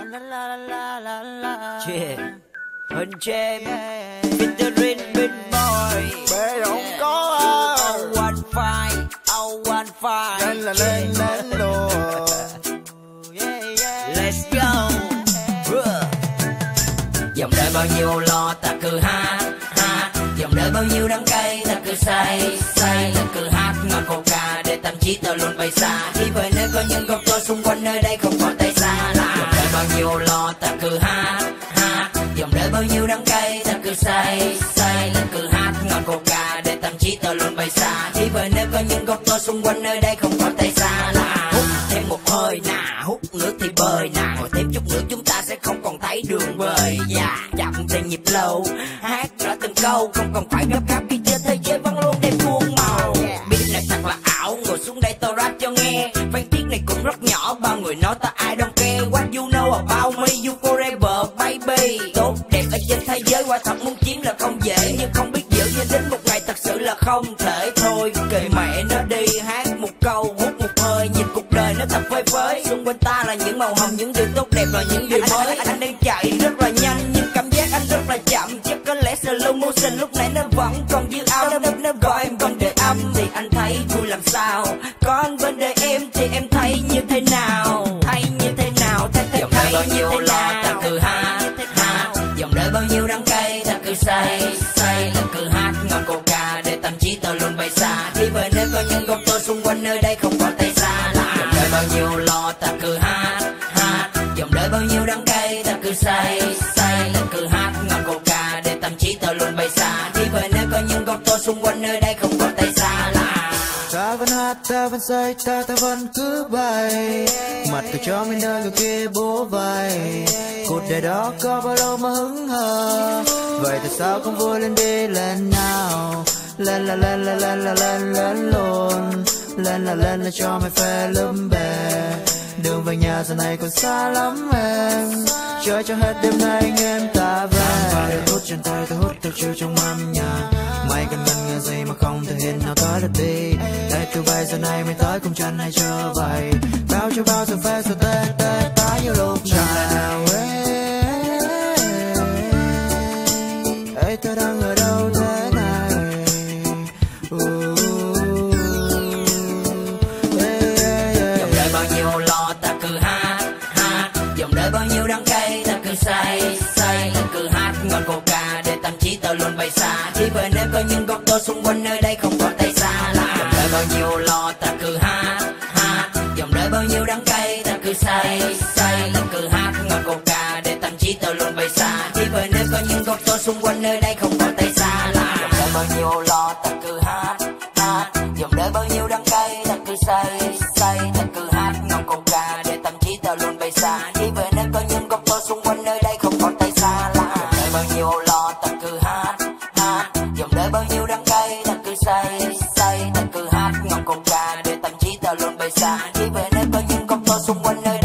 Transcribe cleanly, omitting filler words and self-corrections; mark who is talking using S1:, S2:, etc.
S1: Yeah, Huỳnh James, featuring Big Boy.
S2: Bê không có
S1: Oh one fight, oh one fight.
S2: lên đồ.
S1: Let's go. Dòng đời bao nhiêu lo ta cứ hát hát, dòng đời bao nhiêu đắng cay ta cứ say say, ta cứ hát ngọt coca để tâm trí ta luôn bay xa. Khi về nơi có những góc tôi xung quanh nơi đây không còn tay xa lạ. Dòng đời bao nhiêu lo ta cứ hát hát, dòng đời bao nhiêu đắng cay ta cứ say say, ta cứ hát ngọt coca để tâm trí ta luôn bay xa. Khi về nơi có những góc tôi xung quanh nơi đây không còn tay xa lạ. Hút thêm một hơi nà, hút nước thì bơi nà, ngồi thêm chút nữa chúng ta sẽ không còn thấy đường về. Chậm trên nhịp lâu, hát rõ từng câu, không còn phải gấp gáp khi chơi thế giới vẫn luôn đem muôn màu. Beat này thật là ảo, ngồi xuống đây tao rap cho nghe. Văn tiết này cũng rất nhỏ, bao người nói ta I don't care. What you know about me, you forever baby. Tốt đẹp ở trên thế giới quả thật muốn chiếm là không dễ, nhưng không biết giữ cho đến một ngày thật sự là không thể. Thôi kệ mẹ nó đi, hát một câu hút một hơi, nhìn cuộc đời nó thật phơi phới. Xung quanh ta là những màu hồng, những điều tốt đẹp và những điều mới. Anh đang chạy rất là nhanh nhưng cảm giác anh rất là chậm, chắc có lẽ slow motion lúc nãy nó vẫn còn dư âm. Nếu gọi em còn để âm thì anh thấy vui làm sao, còn vấn đề em thì em thấy như thế nào, thấy như thế nào, thấy dòng đời bao nhiêu lo ta cứ hát hát, dòng đời bao nhiêu đắng cay ta cứ say say, ta cứ hát ngọt coca để tâm trí ta luôn bay xa. Khi về nơi có những góc tôi xung quanh nơi đây không còn tay xa lạ. Dòng đời bao nhiêu lo ta cứ hát hát, dòng đời bao nhiêu đắng cay ta cứ say say, ta cứ hát ngọt coca để tâm trí ta luôn bay xa. Khi về nơi có những góc tôi xung quanh nơi đây không còn tay xa lạ.
S2: Ta vẫn hát, ta vẫn say, ta vẫn cứ bay. Mặt cứ cho mình nơi người kia bố vai. Cuộc đời đó có bao lâu mà hững hờ, vậy tại sao không vui lên đi lần nào. Lên là lên là lên là lên lên luôn, lên là cho mày phê lấm bè. Đường về nhà giờ này còn xa lắm em, chơi cho hết đêm nay anh em ta về. Và để hút trên tay ta hút theo chiều trong âm nhạc. Mày cần ngần nghe gì mà không thể hiện nào tới được đi. Đây từ bây giờ này mày tới cùng chân hay chưa vậy. Bao cho bao giờ phê giờ tê tê tái nhiều lúc nào ấy ta đang ở đâu thế này.
S1: Dòng đời bao nhiêu lo ta cứ hát hát, dòng đời bao nhiêu đắng cay ta cứ say say, ta cứ hát ngọt coca để tâm trí ta luôn bay xa. Khi về nơi có những góc tôi xung quanh nơi đây không còn tay xa lạ. Dòng đời bao nhiêu lo ta cứ hát hát, dòng đời bao nhiêu đắng cay ta cứ say say, ta cứ hát ngọt coca để tâm trí ta luôn bay xa. Khi về nơi có những góc tôi xung quanh nơi đây không còn tay xa lạ. Dòng đời bao nhiêu lo ta cứ hát hát, dòng đời bao nhiêu đắng cay ta cứ say say, ta cứ hát ngọt coca để tâm trí ta luôn bay xa. Khi về nơi có những góc tôi xung quanh nơi đây không còn tay xa lạ. Dòng đời bao nhiêu lo ta cứ hát hát, dòng đời bao nhiêu đắng cay ta cứ say say, ta cứ hát ngọt coca để tâm trí ta luôn bay xa. Khi về nơi có những góc tôi xung quanh nơi